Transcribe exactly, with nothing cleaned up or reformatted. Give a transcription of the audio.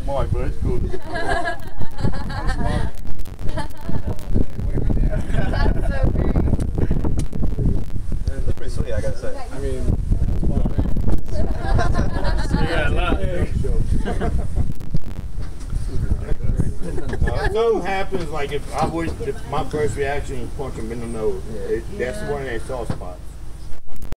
smart, but it's cool. That's so great. That's pretty sweet, I gotta say. I mean, yeah, a lot. Uh, if something happens, like if I would, if my first reaction is punch him in the nose, it, that's one of their soft spots.